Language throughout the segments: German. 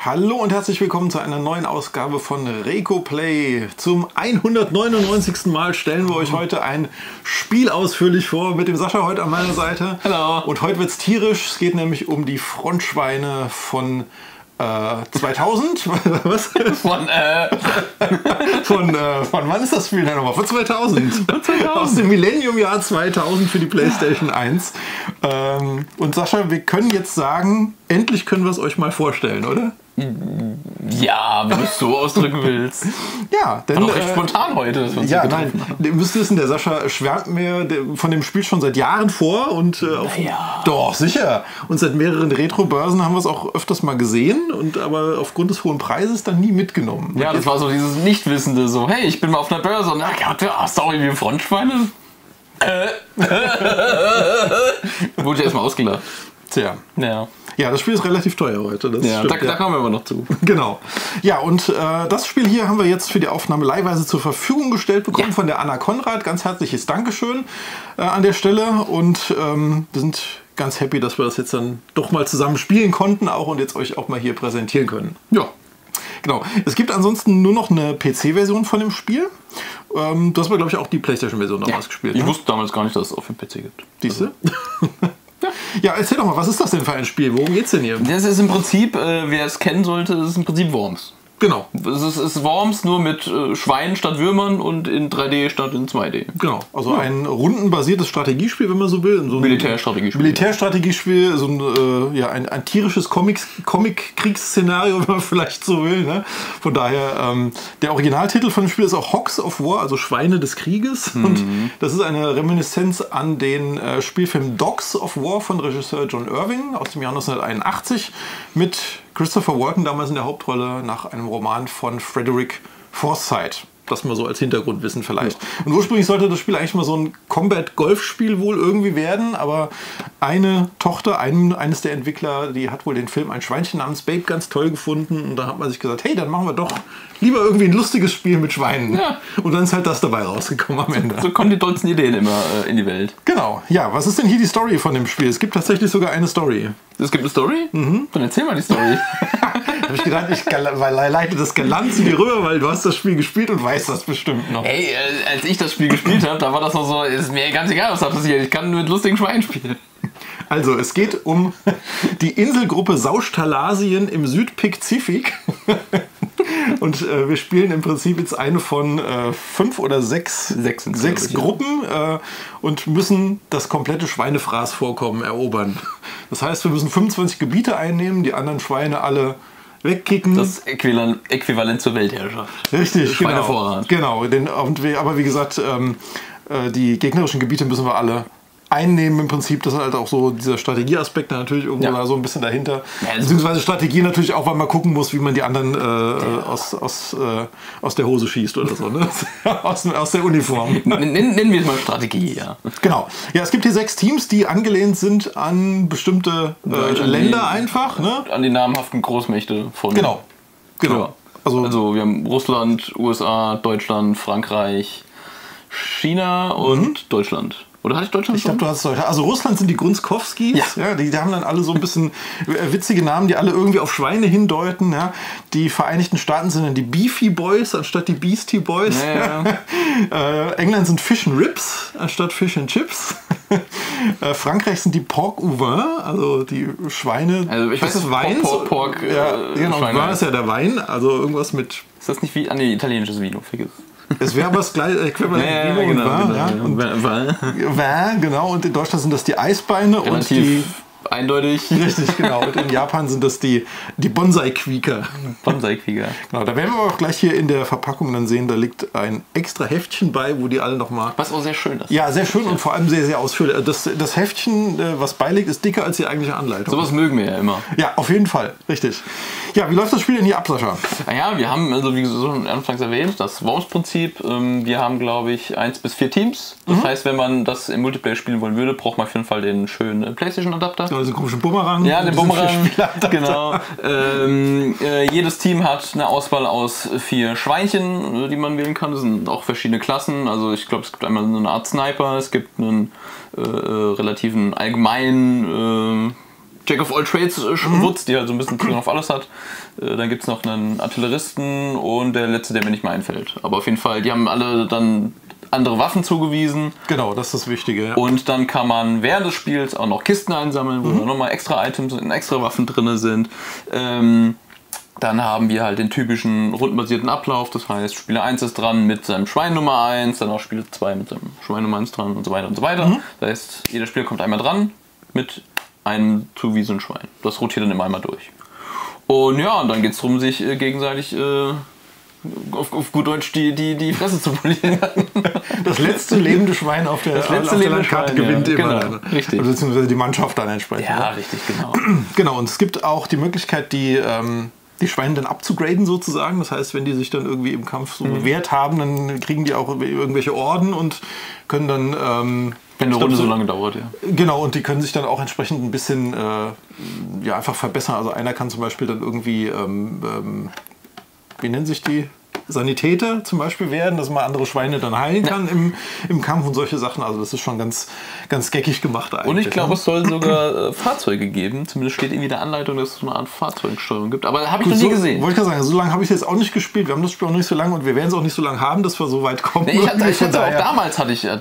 Hallo und herzlich willkommen zu einer neuen Ausgabe von RekoPlay. Zum 199. Mal stellen wir euch heute ein Spiel ausführlich vor, mit dem Sascha heute an meiner Seite. Hallo. Und heute wird es tierisch. Es geht nämlich um die Frontschweine von 2000? Was? Von wann ist das Spiel denn nochmal? Von 2000. Aus dem Millennium-Jahr 2000 für die PlayStation 1. Und Sascha, wir können jetzt sagen, endlich können wir es euch mal vorstellen, oder? Ja, wenn du es so ausdrücken willst. Ja, denn. War doch recht spontan heute, dass wir uns ja, getroffen nein, haben. ihr müsst wissen, der Sascha schwärmt mir von dem Spiel schon seit Jahren vor und doch, sicher. Und seit mehreren Retro-Börsen haben wir es auch öfters mal gesehen, aber aufgrund des hohen Preises dann nie mitgenommen. Ja, das war so dieses Nichtwissende, so, hey, ich bin mal auf einer Börse und hast du auch irgendwie Frontschweine? Wurde erstmal ausgelacht. Tja. Ja. Ja, das Spiel ist relativ teuer heute. Das stimmt, da kommen wir aber noch zu. Genau. Ja, und das Spiel hier haben wir jetzt für die Aufnahme leihweise zur Verfügung gestellt bekommen von der Anna Konrad. Ganz herzliches Dankeschön an der Stelle. Und wir sind ganz happy, dass wir das jetzt dann doch mal zusammen spielen konnten auch und jetzt euch auch mal hier präsentieren können. Ja. Genau. Es gibt ansonsten nur noch eine PC-Version von dem Spiel. Du hast aber, glaube ich, auch die PlayStation-Version damals gespielt. Ich wusste damals gar nicht, dass es auf dem PC gibt. Siehst du? Ja, erzähl doch mal, was ist das denn für ein Spiel? Worum geht's denn hier? Das ist im Prinzip, wer es kennen sollte, das ist im Prinzip Worms. Genau. Es ist Worms nur mit Schweinen statt Würmern und in 3D statt in 2D. Genau, also ein rundenbasiertes Strategiespiel, wenn man so will. So ein Militärstrategiespiel. Militärstrategiespiel, so ein tierisches Comic-Kriegsszenario, wenn man vielleicht so will. Ne? Von daher, der Originaltitel von dem Spiel ist auch Hogs of War, also Schweine des Krieges. Und das ist eine Reminiszenz an den Spielfilm Dogs of War von Regisseur John Irving aus dem Jahr 1981 mit Christopher Walken damals in der Hauptrolle nach einem Roman von Frederick Forsyth. Das mal so als Hintergrundwissen vielleicht. Ja. Und ursprünglich sollte das Spiel eigentlich mal so ein Combat-Golf-Spiel wohl irgendwie werden, aber eine Tochter eines der Entwickler, die hat wohl den Film Ein Schweinchen namens Babe ganz toll gefunden und da hat man sich gesagt, hey, dann machen wir doch lieber irgendwie ein lustiges Spiel mit Schweinen. Ja. Und dann ist halt das dabei rausgekommen am Ende. So kommen die tollsten Ideen immer in die Welt. Genau. Ja, was ist denn hier die Story von dem Spiel? Es gibt tatsächlich sogar eine Story. Es gibt eine Story? Mhm. Dann erzähl mal die Story. Habe ich gedacht, ich leite das galant zu dir rüber, weil du hast das Spiel gespielt und weißt das bestimmt noch. Hey, als ich das Spiel gespielt habe, da war das noch so, ist mir ganz egal, was da passiert. Ich kann mit lustigen Schweinen spielen. Also, es geht um die Inselgruppe Saustalasien im Südpazifik. Und wir spielen im Prinzip jetzt eine von 5 oder 6 Gruppen und müssen das komplette Schweinefraßvorkommen erobern. Das heißt, wir müssen 25 Gebiete einnehmen, die anderen Schweine alle wegkicken. Das Äquivalent zur Weltherrschaft. Richtig, Schweinevorrat. Genau. Aber wie gesagt, die gegnerischen Gebiete müssen wir alle einnehmen im Prinzip. Das ist halt auch so dieser Strategieaspekt natürlich irgendwo da so ein bisschen dahinter. Ja, beziehungsweise Strategie natürlich auch, weil man gucken muss, wie man die anderen aus der Hose schießt oder so. Ne? aus der Uniform. Nennen wir es mal Strategie, ja. Genau. Ja, es gibt hier 6 Teams, die angelehnt sind an bestimmte Länder einfach. Ne? An die namhaften Großmächte von... Genau. Ja. Also wir haben Russland, USA, Deutschland, Frankreich, China und Deutschland. Oder hatte ich Deutschland? Ich glaube, du hast Deutschland. Also Russland sind die Grunskowskis. Ja. Die haben dann alle so ein bisschen witzige Namen, die alle irgendwie auf Schweine hindeuten. Ja. Die Vereinigten Staaten sind dann die Beefy Boys anstatt die Beastie Boys. Ja. England sind Fish and Rips anstatt Fish and Chips. Frankreich sind die Porc au vin, also die Schweine. Also ich weiß, das Weins. Pork genau, Vin ist ja der Wein, also irgendwas mit... Ist das nicht wie... Nee, italienisches Vino, vergiss. Es wäre aber das gleiche Äquivalent wie Vin. Genau. Und in Deutschland sind das die Eisbeine relativ und die... Eindeutig. Richtig, genau. Und in Japan sind das die Bonsai-Quieker. Bonsai-Quieker. Genau, da werden wir auch gleich hier in der Verpackung dann sehen, da liegt ein extra Heftchen bei, wo die alle nochmal... Was auch sehr schön ist. Ja, sehr schön und vor allem sehr, sehr ausführlich. Das Heftchen, was beiliegt, ist dicker als die eigentliche Anleitung. Sowas mögen wir ja immer. Ja, auf jeden Fall. Richtig. Ja, wie läuft das Spiel denn hier ab, Sascha? Naja, wir haben, also wie schon anfangs erwähnt, das Worms-Prinzip. Wir haben, glaube ich, 1 bis 4 Teams. Das heißt, wenn man das im Multiplayer spielen wollen würde, braucht man auf jeden Fall den schönen PlayStation-Adapter. Ja, diesen komischen Bumerang. Ja, den Bumerang. Genau. Jedes Team hat eine Auswahl aus 4 Schweinchen, die man wählen kann. Das sind auch verschiedene Klassen. Also ich glaube, es gibt einmal eine Art Sniper, es gibt einen relativen allgemeinen Jack of all Trades Wutz, die halt so ein bisschen Zugriff auf alles hat. Dann gibt es noch einen Artilleristen und der letzte, der mir nicht mehr einfällt. Aber auf jeden Fall, die haben alle dann andere Waffen zugewiesen. Genau, das ist das Wichtige. Ja. Und dann kann man während des Spiels auch noch Kisten einsammeln, wo dann nochmal extra Items und extra Waffen drin sind. Dann haben wir halt den typischen rundenbasierten Ablauf, das heißt, Spieler 1 ist dran mit seinem Schwein Nummer 1, dann auch Spieler 2 mit seinem Schwein Nummer 1 dran und so weiter und so weiter. Das heißt, jeder Spieler kommt einmal dran mit einem zugewiesenen Schwein. Das rotiert dann immer einmal durch. Und ja, und dann geht es darum, sich gegenseitig auf gut Deutsch die Fresse zu polieren. Das letzte lebende Schwein auf der Landkarte gewinnt immer. Genau, richtig. Beziehungsweise die Mannschaft dann entsprechend. Ja, richtig, genau. Genau, und es gibt auch die Möglichkeit, die Schweine dann abzugraden sozusagen. Das heißt, wenn die sich dann irgendwie im Kampf so bewährt haben, dann kriegen die auch irgendwelche Orden und können dann... wenn eine Runde so lange dauert, ja. Genau, und die können sich dann auch entsprechend ein bisschen einfach verbessern. Also einer kann zum Beispiel dann irgendwie... wie nennen sich die? Sanitäter zum Beispiel werden, dass man andere Schweine dann heilen kann im Kampf und solche Sachen. Also das ist schon ganz, ganz geckig gemacht eigentlich. Und ich glaube, es soll sogar Fahrzeuge geben. Zumindest steht irgendwie in der Anleitung, dass es so eine Art Fahrzeugsteuerung gibt. Aber habe ich noch nie gesehen. Wollte ich gerade sagen, so lange habe ich es jetzt auch nicht gespielt. Wir haben das Spiel auch nicht so lange und wir werden es auch nicht so lange haben, dass wir so weit kommen. Nee, ich hatte auch damals auch nicht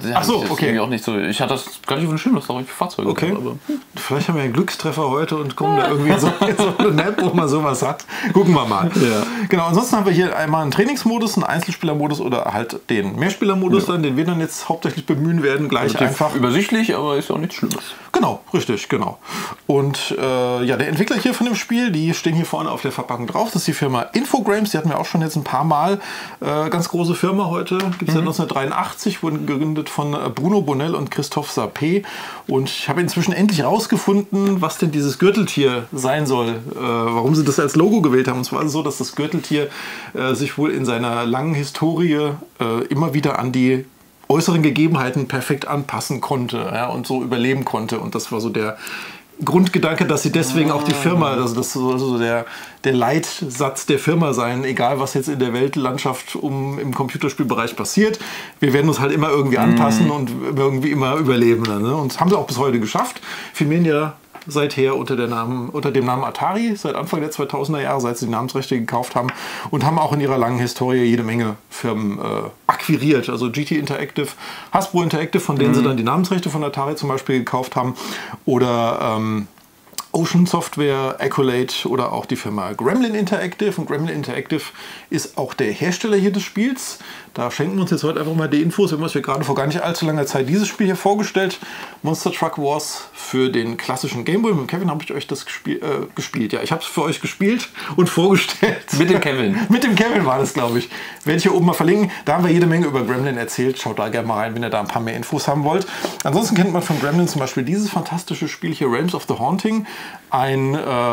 so. Ich hatte das gar nicht auf dem Schirm, dass da auch Fahrzeuge gab. Aber vielleicht haben wir einen Glückstreffer heute und kommen da irgendwie so eine Map, wo man sowas hat. Gucken wir mal. Ja. Genau, ansonsten haben wir hier einmal einen Trainingsmodus, einen Einzelspielermodus oder halt den Mehrspielermodus, den wir dann jetzt hauptsächlich bemühen werden, gleich einfach. Übersichtlich, aber ist auch nichts Schlimmes. Genau, richtig, genau. Und der Entwickler hier von dem Spiel, die stehen hier vorne auf der Verpackung drauf. Das ist die Firma Infogrames, die hatten wir auch schon jetzt ein paar Mal. Ganz große Firma heute, gibt es seit 1983, wurden gegründet von Bruno Bonnell und Christophe Sapé. Und ich habe inzwischen endlich rausgefunden, was denn dieses Gürteltier sein soll, warum sie das als Logo gewählt haben. Und zwar ist es so, dass das Gürteltier sich wohl in seiner langen Historie immer wieder an die äußeren Gegebenheiten perfekt anpassen konnte, ja, und so überleben konnte. Und das war so der Grundgedanke, dass sie deswegen auch die Firma, also das soll so der Leitsatz der Firma sein, egal was jetzt in der Weltlandschaft im Computerspielbereich passiert. Wir werden uns halt immer irgendwie anpassen und irgendwie immer überleben. Ne? Und das haben sie auch bis heute geschafft. Firmieren ja seither unter dem Namen Atari, seit Anfang der 2000er Jahre, seit sie die Namensrechte gekauft haben und haben auch in ihrer langen Historie jede Menge Firmen akquiriert. Also GT Interactive, Hasbro Interactive, von denen sie dann die Namensrechte von Atari zum Beispiel gekauft haben, oder Ocean Software, Accolade oder auch die Firma Gremlin Interactive. Und Gremlin Interactive ist auch der Hersteller hier des Spiels. Da schenken wir uns jetzt heute einfach mal die Infos. Wir haben uns hier gerade vor gar nicht allzu langer Zeit dieses Spiel hier vorgestellt. Monster Truck Wars für den klassischen Gameboy. Mit Kevin habe ich euch das gespielt. Ja, ich habe es für euch gespielt und vorgestellt. Mit dem Kevin. Mit dem Kevin war das, glaube ich. Werde ich hier oben mal verlinken. Da haben wir jede Menge über Gremlin erzählt. Schaut da gerne mal rein, wenn ihr da ein paar mehr Infos haben wollt. Ansonsten kennt man von Gremlin zum Beispiel dieses fantastische Spiel hier, Realms of the Haunting. Ein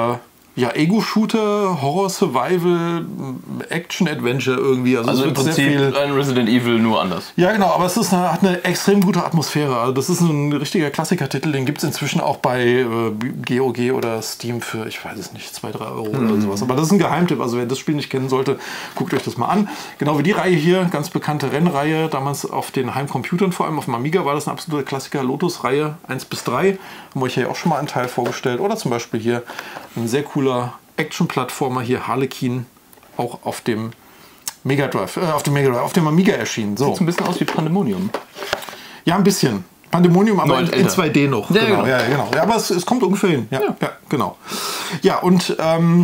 Ego-Shooter, Horror-Survival, Action-Adventure irgendwie. Also im Prinzip sehr viel ein Resident Evil, nur anders. Ja, genau, aber es hat eine extrem gute Atmosphäre. Also das ist ein richtiger Klassiker-Titel, den gibt es inzwischen auch bei GOG oder Steam für, ich weiß es nicht, 2-3 Euro oder sowas. Aber das ist ein Geheimtipp, also wer das Spiel nicht kennen sollte, guckt euch das mal an. Genau wie die Reihe hier, ganz bekannte Rennreihe, damals auf den Heimcomputern, vor allem auf dem Amiga war das ein absoluter Klassiker, Lotus-Reihe 1-3, haben wir euch ja auch schon mal einen Teil vorgestellt. Oder zum Beispiel hier ein sehr cooler Action-Plattformer hier, Harlequin, auch auf dem Mega Drive, auf dem Amiga erschienen. So. Sieht ein bisschen aus wie Pandemonium. Ja, ein bisschen. Pandemonium, aber in 2D noch. Ja, genau. Ja, genau. Ja, aber es kommt ungefähr hin. Ja, genau. Ja, und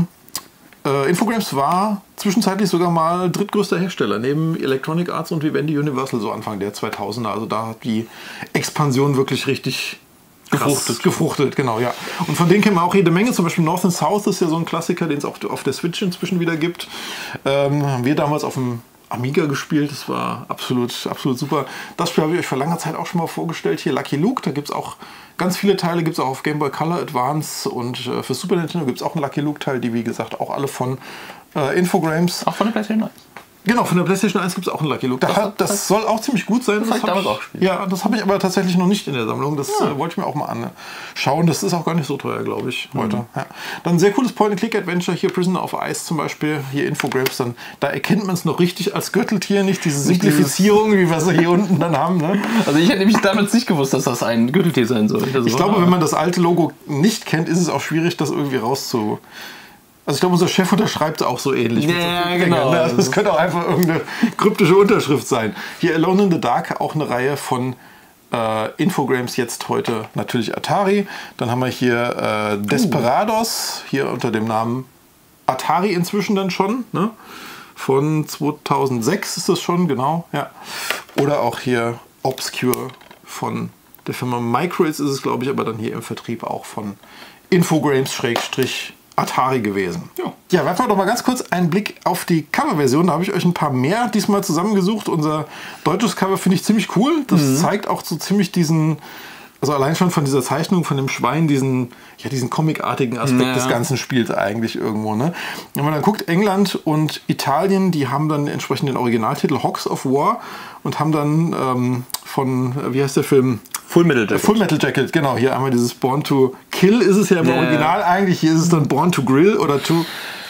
Infogrames war zwischenzeitlich sogar mal drittgrößter Hersteller, neben Electronic Arts und Vivendi Universal, so Anfang der 2000er. Also da hat die Expansion wirklich richtig gefruchtet, genau, ja. Und von denen kennen wir auch jede Menge. Zum Beispiel North and South ist ja so ein Klassiker, den es auch auf der Switch inzwischen wieder gibt. Haben wir damals auf dem Amiga gespielt. Das war absolut super. Das Spiel habe ich euch vor langer Zeit auch schon mal vorgestellt. Hier Lucky Luke, da gibt es auch ganz viele Teile. Gibt es auch auf Game Boy Color Advance und für Super Nintendo gibt es auch einen Lucky Luke-Teil, die wie gesagt auch alle von Infogrames. Auch von der PlayStation 1. Genau, von der PlayStation 1 gibt es auch einen Lucky Luke. Das soll auch ziemlich gut sein. Das habe ich damals auch gespielt. Ja, das habe ich aber tatsächlich noch nicht in der Sammlung. Das wollte ich mir auch mal anschauen. Das ist auch gar nicht so teuer, glaube ich, heute. Ja. Dann ein sehr cooles Point-and-Click-Adventure. Hier Prisoner of Ice zum Beispiel. Hier Infographs. Dann, da erkennt man es noch richtig als Gürteltier, nicht diese Simplifizierung, wie wir sie hier unten dann haben. Ne? Also ich hätte nämlich damals nicht gewusst, dass das ein Gürteltier sein soll. Ich glaube, wenn man das alte Logo nicht kennt, ist es auch schwierig, das irgendwie Also ich glaube, unser Chef unterschreibt auch so ähnlich. Ja, genau. Also das könnte auch einfach irgendeine kryptische Unterschrift sein. Hier Alone in the Dark, auch eine Reihe von Infogrames, jetzt heute natürlich Atari. Dann haben wir hier Desperados, hier unter dem Namen Atari inzwischen dann schon. Ne? Von 2006 ist das schon, genau. Ja. Oder auch hier Obscure von der Firma Microids ist es, glaube ich, aber dann hier im Vertrieb auch von Infogrames Atari gewesen. Ja, werfen wir doch mal ganz kurz einen Blick auf die Coverversion. Da habe ich euch ein paar mehr diesmal zusammengesucht. Unser deutsches Cover finde ich ziemlich cool. Das zeigt auch so ziemlich diesen, also allein schon von dieser Zeichnung von dem Schwein, diesen comicartigen Aspekt des ganzen Spiels eigentlich irgendwo. Ne? Wenn man dann guckt, England und Italien, die haben dann entsprechend den Originaltitel Hogs of War und haben dann wie heißt der Film? Full Metal Jacket. Full Metal Jacket, genau. Hier einmal dieses Born to Kill ist es ja im Original eigentlich. Hier ist es dann Born to Grill oder to...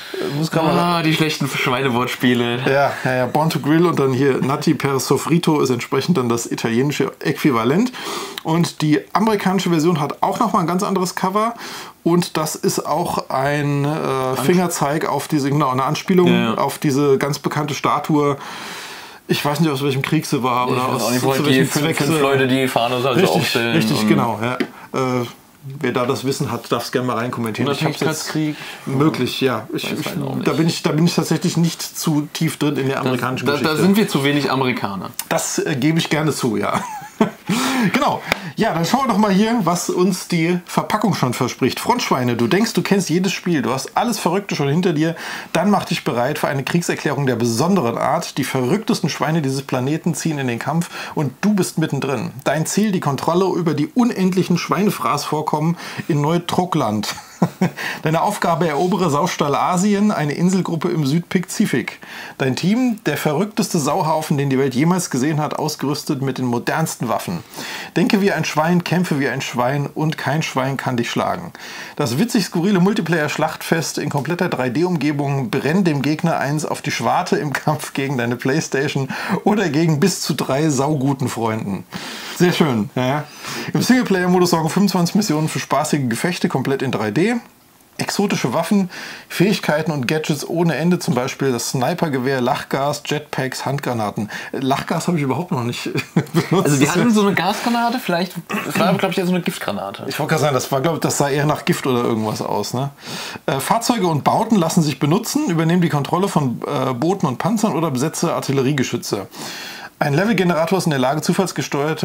die schlechten Schweinewortspiele. Ja, Born to Grill und dann hier Nati per Sofrito ist entsprechend dann das italienische Äquivalent. Und die amerikanische Version hat auch nochmal ein ganz anderes Cover. Und das ist auch ein Fingerzeig auf diese, genau, eine Anspielung auf diese ganz bekannte Statue. Ich weiß nicht, aus welchem Krieg sie war oder aus welchem Zweck. Fünf Leute, die Fahne so aufstellen. Richtig, genau. Ja. Wer da das Wissen hat, darf es gerne mal reinkommentieren. Unabhängigkeitskrieg. Möglich, ja. Da bin ich tatsächlich nicht zu tief drin in der amerikanischen Geschichte. Da sind wir zu wenig Amerikaner. Das gebe ich gerne zu, ja. Genau. Ja, dann schauen wir doch mal hier, was uns die Verpackung schon verspricht. Frontschweine, du denkst, du kennst jedes Spiel, du hast alles Verrückte schon hinter dir, dann mach dich bereit für eine Kriegserklärung der besonderen Art. Die verrücktesten Schweine dieses Planeten ziehen in den Kampf und du bist mittendrin. Dein Ziel, die Kontrolle über die unendlichen Schweinefraßvorkommen in Neutrokland. Deine Aufgabe, erobere Saustall Asien, eine Inselgruppe im Südpazifik. Dein Team, der verrückteste Sauhaufen, den die Welt jemals gesehen hat, ausgerüstet mit den modernsten Waffen. Denke wie ein Schwein, kämpfe wie ein Schwein und kein Schwein kann dich schlagen. Das witzig skurrile Multiplayer-Schlachtfest in kompletter 3D-Umgebung brennt dem Gegner eins auf die Schwarte im Kampf gegen deine Playstation oder gegen bis zu 3 sauguten Freunden. Sehr schön. Ja. Im Singleplayer-Modus sorgen 25 Missionen für spaßige Gefechte komplett in 3D. Exotische Waffen, Fähigkeiten und Gadgets ohne Ende, zum Beispiel das Snipergewehr, Lachgas, Jetpacks, Handgranaten. Lachgas habe ich überhaupt noch nicht benutzt. Also wir hatten so eine Gasgranate, vielleicht, das war glaube ich eher so eine Giftgranate. Ich wollte gerade sagen, das sah eher nach Gift oder irgendwas aus. Ne? Fahrzeuge und Bauten lassen sich benutzen, übernehmen die Kontrolle von Booten und Panzern oder besetze Artilleriegeschütze. Ein Levelgenerator ist in der Lage, zufallsgesteuert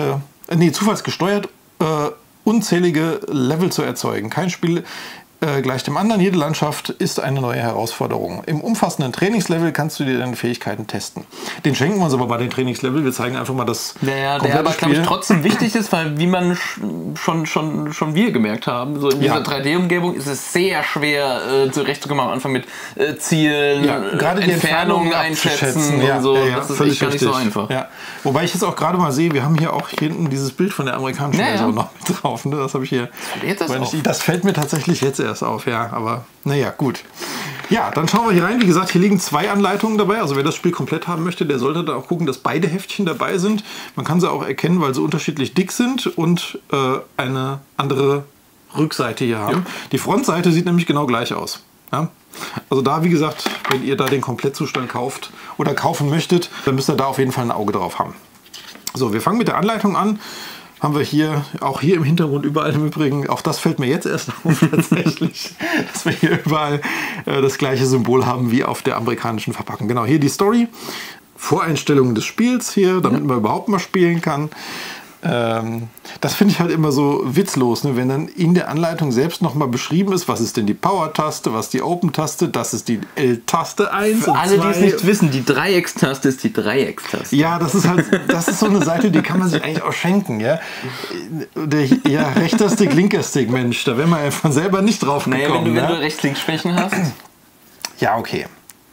unzählige Level zu erzeugen. Kein Spiel gleich dem anderen. Jede Landschaft ist eine neue Herausforderung. Im umfassenden Trainingslevel kannst du dir deine Fähigkeiten testen. Den schenken wir uns aber bei den Trainingslevel. Wir zeigen einfach mal das der aber, glaube ich, trotzdem wichtig ist, weil wie man schon wir gemerkt haben, so in dieser 3D-Umgebung ist es sehr schwer zurechtzukommen am Anfang mit Zielen, gerade die Entfernungen einschätzen und so. Das ist echt gar nicht so einfach. Ja. Wobei ich jetzt auch gerade mal sehe, wir haben hier auch hinten dieses Bild von der amerikanischen Version noch mit drauf. Ne? Das habe ich hier. Das fällt mir tatsächlich jetzt erst auf, ja, aber naja, gut. Ja, dann schauen wir hier rein. Wie gesagt, hier liegen 2 Anleitungen dabei. Also wer das Spiel komplett haben möchte, der sollte da auch gucken, dass beide Heftchen dabei sind. Man kann sie auch erkennen, weil sie unterschiedlich dick sind und eine andere Rückseite hier haben. Ja. Die Frontseite sieht nämlich genau gleich aus. Ja? Also da, wie gesagt, wenn ihr da den Komplettzustand kauft oder kaufen möchtet, dann müsst ihr da auf jeden Fall ein Auge drauf haben. So, wir fangen mit der Anleitung an. Haben wir hier, auch hier im Hintergrund überall im Übrigen, auch das fällt mir jetzt erst auf tatsächlich, dass wir hier überall das gleiche Symbol haben wie auf der amerikanischen Verpackung. Genau, hier die Story, Voreinstellungen des Spiels hier, damit man überhaupt mal spielen kann. Das finde ich halt immer so witzlos, ne? Wenn dann in der Anleitung selbst nochmal beschrieben ist, was ist denn die Power-Taste, was ist die Open-Taste, das ist die L-Taste 1 Für alle, die es nicht wissen, die Dreieckstaste ist die Dreieckstaste. Ja, das ist so eine Seite, die kann man sich eigentlich auch schenken, ja. Rechter Stick, linker Stick, Mensch, da wäre man einfach selber nicht drauf gekommen. Wenn du Rechts-Links-Schwächen hast. Ja, okay.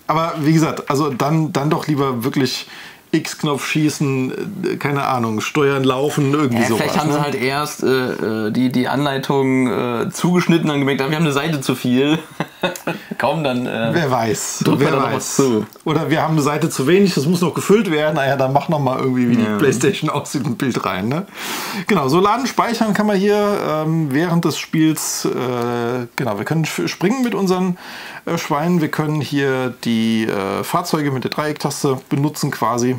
Aber wie gesagt, also dann doch lieber wirklich X-Knopf schießen, keine Ahnung, steuern, laufen, irgendwie sowas. Vielleicht haben sie halt erst die Anleitung zugeschnitten und gemerkt, wir haben eine Seite zu viel. Kaum dann. Wer weiß. Wer Wer weiß. weiß. Oder wir haben eine Seite zu wenig, das muss noch gefüllt werden. Naja, dann mach noch mal irgendwie, wie die PlayStation aussieht, ein Bild rein. Ne? Genau, so laden, speichern kann man hier während des Spiels. Genau, wir können springen mit unseren Schweinen. Wir können hier die Fahrzeuge mit der Dreiecktaste benutzen quasi.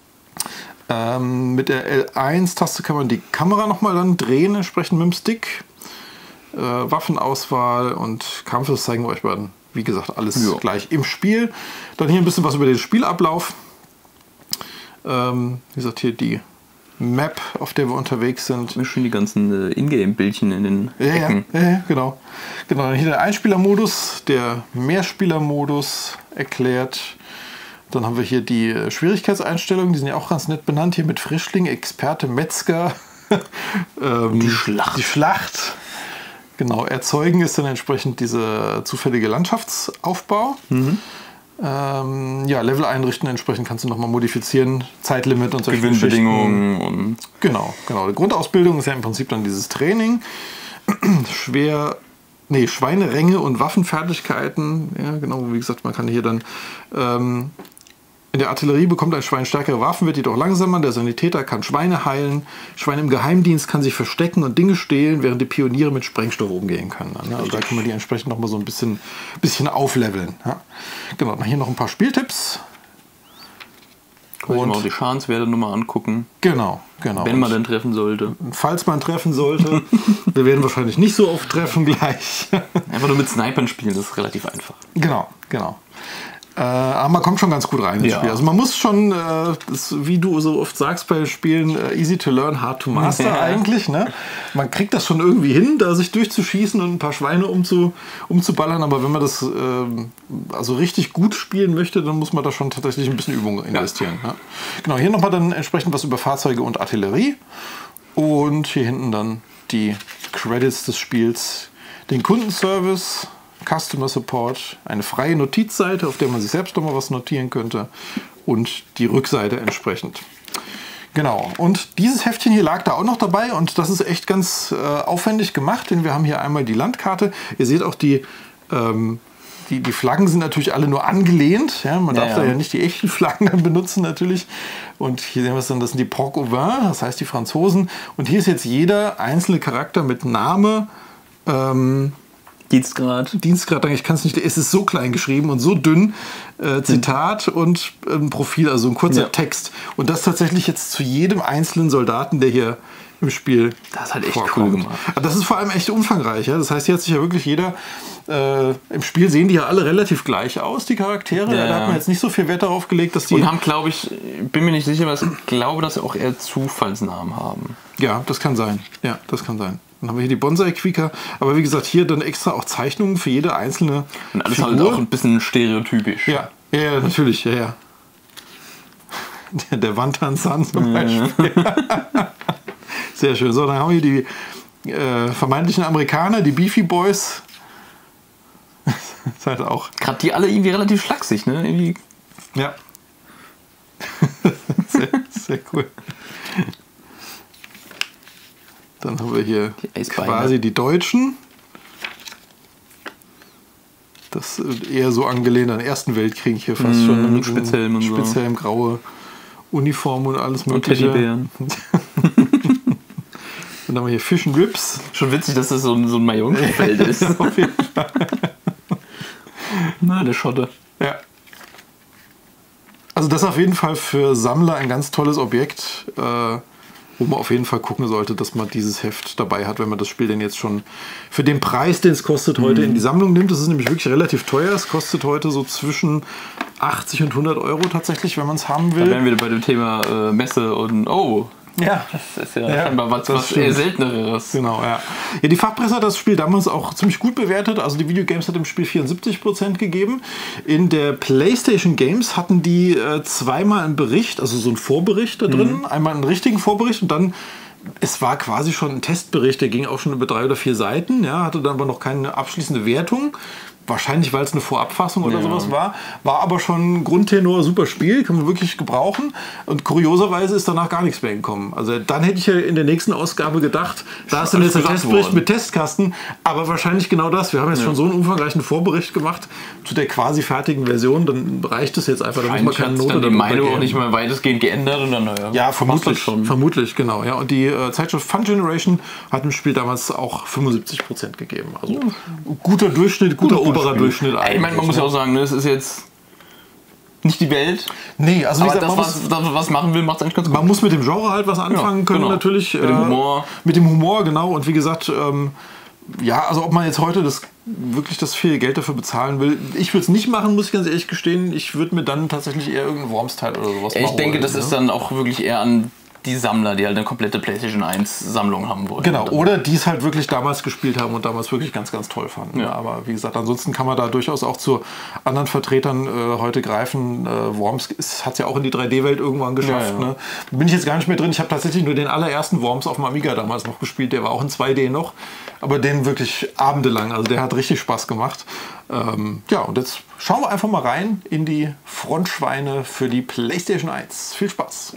Mit der L1-Taste kann man die Kamera nochmal dann drehen, entsprechend mit dem Stick. Waffenauswahl und Kampf, zeigen wir euch mal, wie gesagt, alles gleich im Spiel. Dann hier ein bisschen was über den Spielablauf. Wie gesagt, hier die Map, auf der wir unterwegs sind. Schön die ganzen Ingame-Bildchen in den Ecken. Ja, genau. Dann hier der Einspielermodus, der Mehrspielermodus erklärt. Dann haben wir hier die Schwierigkeitseinstellungen, die sind ja auch ganz nett benannt. Hier mit Frischling, Experte, Metzger. Die Schlacht. Die Schlacht. Genau, erzeugen ist dann entsprechend dieser zufällige Landschaftsaufbau. Level einrichten, entsprechend kannst du nochmal modifizieren, Zeitlimit und solche Gewinnbedingungen. Und genau. Die Grundausbildung ist ja im Prinzip dann dieses Training. Schweineränge und Waffenfertigkeiten. Ja, genau, wie gesagt, man kann hier dann in der Artillerie bekommt ein Schwein stärkere Waffen, wird jedoch langsamer. Der Sanitäter kann Schweine heilen. Schwein im Geheimdienst kann sich verstecken und Dinge stehlen, während die Pioniere mit Sprengstoff umgehen können. Also da kann man die entsprechend noch mal so ein bisschen aufleveln. Ja. Genau, dann hier noch ein paar Spieltipps. Und auch die Schadenswerte nochmal angucken. Genau. Wenn man denn treffen sollte. Falls man treffen sollte. Wir werden wahrscheinlich nicht so oft treffen gleich. Einfach nur mit Snipern spielen, das ist relativ einfach. Genau. Aber man kommt schon ganz gut rein ins Spiel. Also man muss schon, wie du so oft sagst bei Spielen, easy to learn, hard to master eigentlich. Ne? Man kriegt das schon irgendwie hin, da sich durchzuschießen und ein paar Schweine umzuballern. Aber wenn man das also richtig gut spielen möchte, dann muss man da schon tatsächlich ein bisschen Übung investieren. Ja. Genau, hier nochmal dann entsprechend was über Fahrzeuge und Artillerie. Und hier hinten dann die Credits des Spiels, den Kundenservice, Customer Support, eine freie Notizseite, auf der man sich selbst nochmal was notieren könnte und die Rückseite entsprechend. Genau, und dieses Heftchen hier lag da auch noch dabei und das ist echt ganz aufwendig gemacht, denn wir haben hier einmal die Landkarte. Ihr seht auch, die Flaggen sind natürlich alle nur angelehnt. Ja? Man darf da ja nicht die echten Flaggen dann benutzen natürlich. Und hier sehen wir es dann, das sind die Porc au vin, das heißt die Franzosen. Und hier ist jetzt jeder einzelne Charakter mit Name, Dienstgrad, ich kann es nicht, es ist so klein geschrieben und so dünn, Zitat und ein Profil, also ein kurzer Text. Und das tatsächlich jetzt zu jedem einzelnen Soldaten, der hier im Spiel Das ist halt echt cool gemacht. Das ist vor allem echt umfangreich. Ja? Das heißt, hier hat sich ja wirklich jeder, im Spiel sehen die ja alle relativ gleich aus, die Charaktere. Da hat man jetzt nicht so viel Wert darauf gelegt, dass die... Und haben, glaube ich, bin mir nicht sicher, aber ich glaube, dass sie auch eher Zufallsnamen haben. Ja, das kann sein. Dann haben wir hier die Bonsai-Quicker. Aber wie gesagt, hier dann extra auch Zeichnungen für jede einzelne Und alles Figur. halt auch ein bisschen stereotypisch. Ja, natürlich. Der Wantan-san zum Beispiel. Sehr schön. So, dann haben wir die vermeintlichen Amerikaner, die Beefy Boys. Das ist halt auch... Gerade die alle irgendwie relativ schlaksig, ne? Irgendwie Ja. Sehr cool. Dann haben wir hier quasi die Deutschen. Das ist eher so angelehnt an den Ersten Weltkrieg hier fast schon. Mit Spitzhelm und Spitzhelm, graue Uniform und alles mögliche. Und Teddybären. Dann haben wir hier Fish and Rips. Schon witzig, dass das so ein Mayonnaise-Feld ist. Auf jeden Fall. Na, der Schotte. Ja. Also das ist auf jeden Fall für Sammler ein ganz tolles Objekt, wo man auf jeden Fall gucken sollte, dass man dieses Heft dabei hat, wenn man das Spiel denn jetzt schon für den Preis, den es kostet, heute in die Sammlung nimmt. Das ist nämlich wirklich relativ teuer. Es kostet heute so zwischen 80 und 100 Euro tatsächlich, wenn man es haben will. Da wären wir bei dem Thema Messe und ja, das ist ja scheinbar was eher Selteneres. Genau, ja. Die Fachpresse hat das Spiel damals auch ziemlich gut bewertet. Also die Videogames hat dem Spiel 74% gegeben. In der PlayStation Games hatten die zweimal einen Bericht, also so einen Vorbericht da drin. Einmal einen richtigen Vorbericht und dann, es war quasi schon ein Testbericht, der ging auch schon über 3 oder 4 Seiten. Ja, hatte dann aber noch keine abschließende Wertung. Wahrscheinlich, weil es eine Vorabfassung oder sowas war aber schon Grundtenor, super Spiel, kann man wirklich gebrauchen. Und kurioserweise ist danach gar nichts mehr gekommen. Also dann hätte ich ja in der nächsten Ausgabe gedacht, da ist dann jetzt der Testbericht mit Testkasten, aber wahrscheinlich genau das. Wir haben jetzt schon so einen umfangreichen Vorbericht gemacht zu der quasi fertigen Version, dann reicht es jetzt einfach. Da muss man keine Note dann die Meinung auch nicht mal weitestgehend geändert und dann ja, vermutlich, genau. Ja. Und die Zeitschrift Fun Generation hat dem Spiel damals auch 75% gegeben. Also guter Durchschnitt, guter oberer Durchschnitt eigentlich. Ich meine, man muss ja auch sagen, das ist jetzt nicht die Welt. Nee, also wie aber gesagt, was machen will, macht es eigentlich ganz gut. Man muss mit dem Genre halt was anfangen können, natürlich. Mit dem Humor. Mit dem Humor, genau. Und wie gesagt, ja, also ob man jetzt heute wirklich das viel Geld dafür bezahlen will. Ich würde es nicht machen, muss ich ganz ehrlich gestehen. Ich würde mir dann tatsächlich eher irgendeinen Worms-Teil oder sowas machen. Ich denke, das ist dann auch wirklich eher an die Sammler, die halt eine komplette PlayStation 1 Sammlung haben wollen. Genau, oder die es halt wirklich damals gespielt haben und damals wirklich ganz, ganz toll fanden. Ja. Aber wie gesagt, ansonsten kann man da durchaus auch zu anderen Vertretern heute greifen. Worms hat es ja auch in die 3D-Welt irgendwann geschafft. Ja. Ne? Bin ich jetzt gar nicht mehr drin. Ich habe tatsächlich nur den allerersten Worms auf dem Amiga damals noch gespielt. Der war auch in 2D noch, aber den wirklich abendelang. Also der hat richtig Spaß gemacht. Ja, und jetzt schauen wir einfach mal rein in die Frontschweine für die PlayStation 1. Viel Spaß!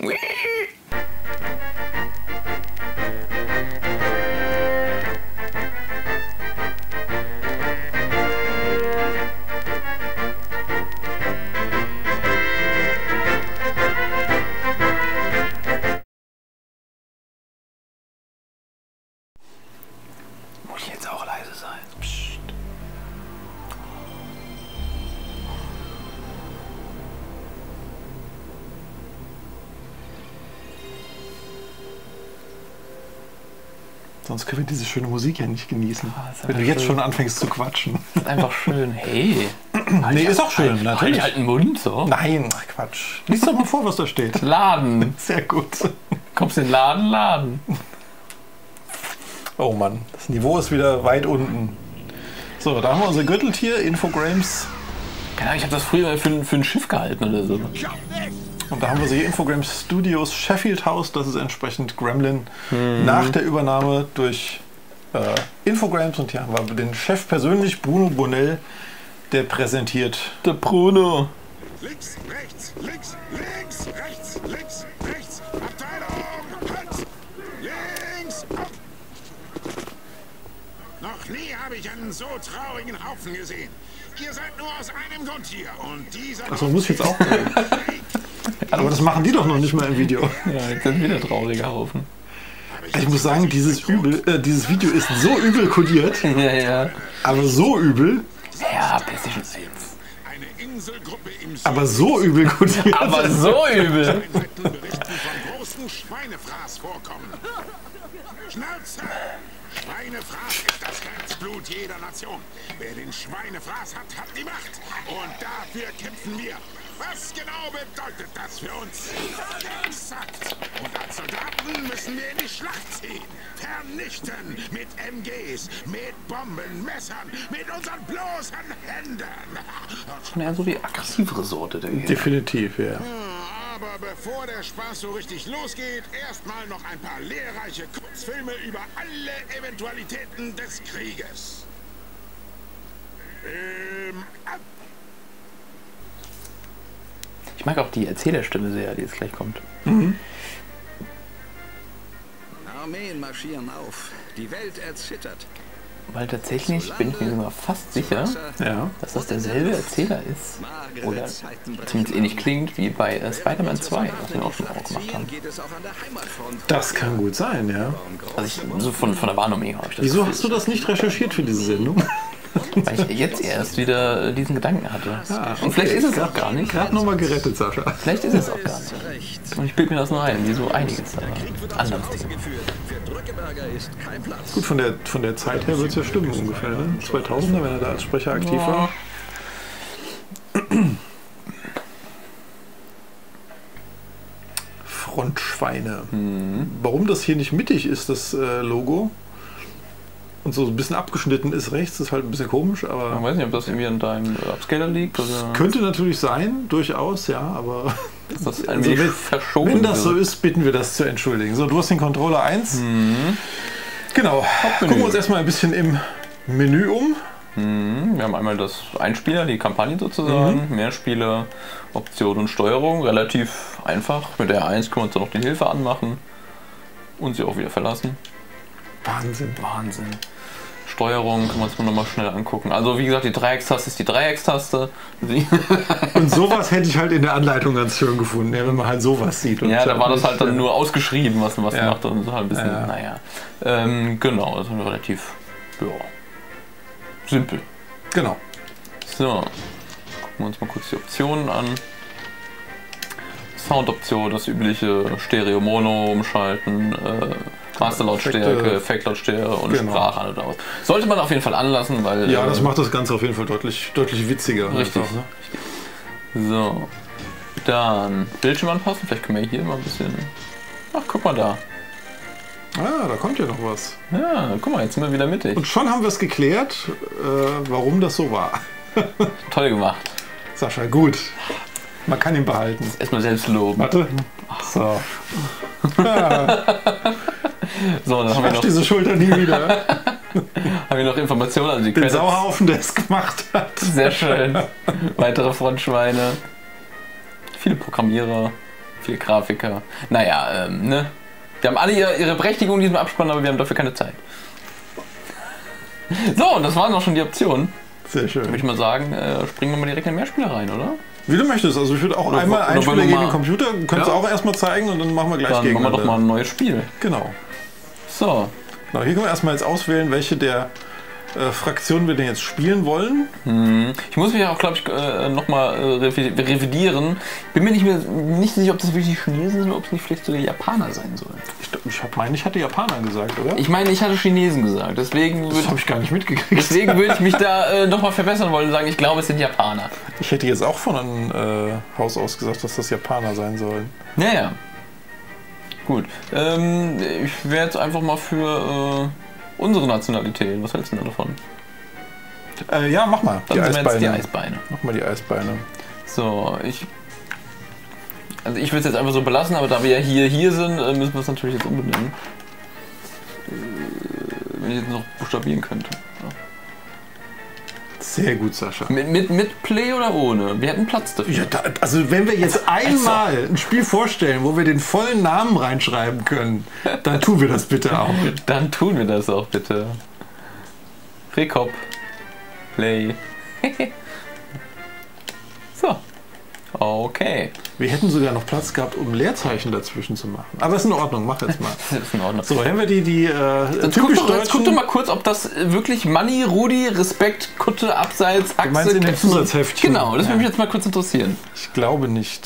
Muss ich jetzt auch leise sein? Psst. Sonst können wir diese schöne Musik ja nicht genießen. Wenn du jetzt schon anfängst zu quatschen. Das ist einfach schön. Hey. Nee, ist auch schön, natürlich. Halt den Mund so. Nein, ach Quatsch. Lies doch mal vor, was da steht. Laden. Sehr gut. Kommst in den Laden? Oh Mann, das Niveau ist wieder weit unten. So, da haben wir unser Gürteltier, Infogrames. Genau, ich habe das früher für ein Schiff gehalten oder so. Und da haben wir sie hier, Infogrames Studios Sheffield House. Das ist entsprechend Gremlin nach der Übernahme durch Infogrames. Und hier haben wir den Chef persönlich, Bruno Bonnell, der präsentiert. Der Bruno. Links, rechts, links, links, rechts, links, rechts. Abteilung, halt! Links, ab! Noch nie habe ich einen so traurigen Haufen gesehen. Ihr seid nur aus einem Grund hier und dieser... Achso, muss ich jetzt auch machen. Aber das machen die doch noch nicht mal im Video. Ja, jetzt sind wieder traurige Haufen. Ich muss sagen, dieses Video ist so übel kodiert. Ja. Aber so übel. Ja, PlayStation 1. Eine Inselgruppe im Aber so übel kodiert. Aber so übel. berichten von großen Schweinefraß-Vorkommen. Schnauze! Schweinefraß ist das Herzblut jeder Nation. Wer den Schweinefraß hat, hat die Macht. Und dafür kämpfen wir. Was genau bedeutet das für uns? Exakt. Und als Soldaten müssen wir in die Schlacht ziehen. Vernichten mit MGs, mit Bomben, Messern, mit unseren bloßen Händen. Schon eher so die aggressivere Sorte, denke ich. Definitiv, ja. Aber bevor der Spaß so richtig losgeht, erstmal noch ein paar lehrreiche Kurzfilme über alle Eventualitäten des Krieges. Ab. Ich mag auch die Erzählerstimme sehr, die jetzt gleich kommt. Armeen marschieren auf. Die Welt erzittert. Weil tatsächlich bin ich mir sogar fast sicher, dass das derselbe Erzähler ist. Oder zumindest ähnlich klingt wie bei Spider-Man 2, was wir auch schon auch gemacht haben. Das kann gut sein, ja. Also so von der Wahrnehmung habe ich das Wieso Gefühl. hast du das nicht recherchiert für diese Sendung? Weil ich jetzt erst wieder diesen Gedanken hatte. Und vielleicht ist es auch gar nicht. Gerade nochmal gerettet, Sascha. Vielleicht ist es auch gar nicht. Und ich bilde mir das nur ein, wie so einiges. Aber anderes Thema. Gut, von der Zeit her wird es ja stimmen ungefähr, ne? 2000er, wenn er da als Sprecher aktiv war. Frontschweine. Warum das hier nicht mittig ist, das Logo, und so ein bisschen abgeschnitten ist rechts, ist halt ein bisschen komisch, aber... Ich weiß nicht, ob das irgendwie an deinem Upscaler liegt. Oder? Könnte natürlich sein, durchaus, ja, aber... Ist das ein wenig verschoben? Wenn das so ist, bitten wir das zu entschuldigen. So, du hast den Controller 1. Genau. Gucken wir uns erstmal ein bisschen im Menü um. Wir haben einmal das Einspieler, die Kampagne sozusagen, Mehrspieler, Option und Steuerung, relativ einfach. Mit der R1 können wir uns dann noch die Hilfe anmachen und sie auch wieder verlassen. Wahnsinn. Steuerung können wir uns nochmal schnell angucken. Also wie gesagt, die Dreieckstaste ist die Dreieckstaste. Und sowas hätte ich halt in der Anleitung ganz schön gefunden, ja, wenn man halt sowas sieht. Und ja, da war das halt dann nur ausgeschrieben, was macht und so halt ein bisschen, genau, das ist relativ simpel. Genau. So, gucken wir uns mal kurz die Optionen an. Soundoption, das übliche Stereo-Mono umschalten, Masterlautstärke, Effektlautstärke und Sprache an und aus. Sollte man auf jeden Fall anlassen, weil... Ja, das macht das Ganze auf jeden Fall deutlich witziger. Richtig. Einfach, ne? So, dann Bildschirm anpassen. Vielleicht können wir hier mal ein bisschen... Ach, guck mal da. Ah, da kommt ja noch was. Ja, guck mal, jetzt sind wir wieder mittig. Und schon haben wir es geklärt, warum das so war. Toll gemacht. Sascha, gut. Man kann ihn behalten. Erstmal selbst loben. Warte. So. So, dann haben wir noch diese Schulter nie wieder. haben wir noch Informationen, also die Den Sauhaufen, der es gemacht hat. Sehr schön. Weitere Frontschweine. Viele Programmierer, viele Grafiker. Naja, ne? Wir haben alle ihre Berechtigung in diesem Abspann, aber wir haben dafür keine Zeit. So, und das waren auch schon die Optionen. Sehr schön. Würde ich mal sagen, springen wir mal direkt in den Mehrspieler rein, oder? Wie du möchtest. Also ich würde auch einmal Einspieler gegen den Computer. Du kannst auch erstmal zeigen und dann machen wir gleich gegeneinander. Dann machen wir doch mal ein neues Spiel. Genau. So. Genau, hier können wir erstmal jetzt auswählen, welche der Fraktionen wir denn jetzt spielen wollen. Ich muss mich auch, glaube ich, nochmal revidieren. Bin mir nicht sicher, ob das wirklich Chinesen sind oder ob es nicht vielleicht sogar Japaner sein sollen. Ich hatte Japaner gesagt, oder? Ich meine, ich hatte Chinesen gesagt. Deswegen das habe ich gar nicht mitgekriegt. Deswegen würde ich mich da nochmal verbessern wollen und sagen, ich glaube, es sind Japaner. Ich hätte jetzt auch von Haus aus gesagt, dass das Japaner sein sollen. Naja. Gut. Ich wäre jetzt einfach mal für unsere Nationalität. Was hältst du denn davon? Ja, mach mal. Dann sind wir jetzt die Eisbeine. Mach mal die Eisbeine. So, also ich will es jetzt einfach so belassen, aber da wir ja hier sind, müssen wir es natürlich jetzt umbenennen. Wenn ich jetzt noch buchstabieren könnte. Ja. Sehr gut, Sascha. Mit Play oder ohne? Wir hätten Platz dafür. Ja, also wenn wir jetzt einmal ein Spiel vorstellen, wo wir den vollen Namen reinschreiben können, dann tun wir das bitte auch. Dann tun wir das auch bitte. Rekop. Play. So. Okay. Wir hätten sogar noch Platz gehabt, um Leerzeichen dazwischen zu machen. Aber ist in Ordnung, mach jetzt mal. Ist in Ordnung. So, haben wir die typisch deutschen... Jetzt guck doch mal kurz, ob das wirklich Manni, Rudi, Respekt, Kutte, Abseits, Achse... Du meinst in den Zusatzheftchen? Genau, das würde mich jetzt mal kurz interessieren. Ich glaube nicht.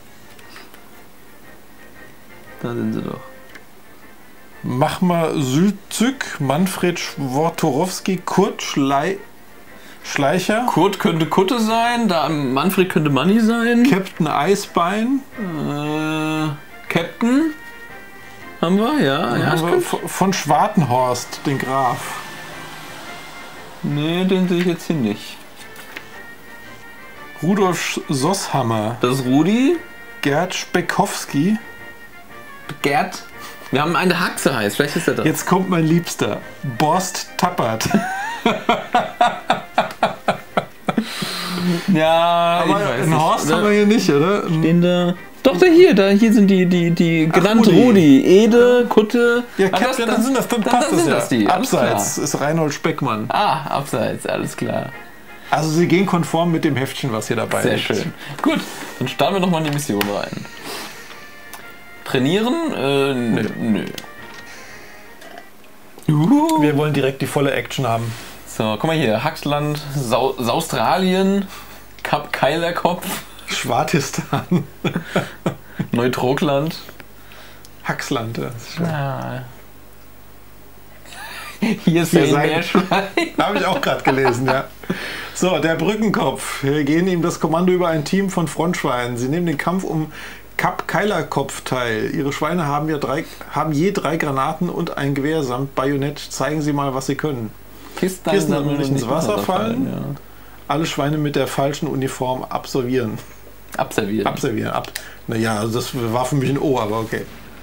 Da sind sie doch. Mach mal Südzück, Manfred Schwortorowski, Kurt Schleicher. Kurt könnte Kutte sein, da Manfred könnte Manni sein. Captain Eisbein. Captain haben wir, ja. Von Schwartenhorst, den Graf. Nee, den sehe ich jetzt hier nicht. Rudolf Sosshammer. Das ist Rudi. Gerd Speckowski. Gerd? Wir haben eine Haxe heißt, vielleicht ist er das. Jetzt kommt mein Liebster. Borst Tappert. Ja, aber ich weiß einen nicht. Horst haben wir hier nicht, oder? Stehen da. Doch, hier sind die genannten Rudi. Ede, Kutte. Ja, dann sind das, dann passt das ja. Abseits ist Reinhold Speckmann. Ah, abseits, alles klar. Also sie gehen konform mit dem Heftchen, was hier dabei ist. Sehr schön. Gut, dann starten wir nochmal in die Mission rein. Trainieren? Nö. Wir wollen direkt die volle Action haben. So, guck mal hier. Haxland, Australien, Kap Keilerkopf. Schwartistan. Neutrogland. Haxland. Ah. Hier ist ein Meerschwein. Habe ich auch gerade gelesen, ja. So, der Brückenkopf. Wir gehen ihm das Kommando über ein Team von Frontschweinen. Sie nehmen den Kampf um Kap Keilerkopf teil. Ihre Schweine haben je 3 Granaten und ein Gewehr samt Bajonett. Zeigen Sie mal, was Sie können. Kisten nicht ins Wasser fallen. Ja. Alle Schweine mit der falschen Uniform absolvieren. Abservieren. Naja, also das war für mich ein O, aber okay.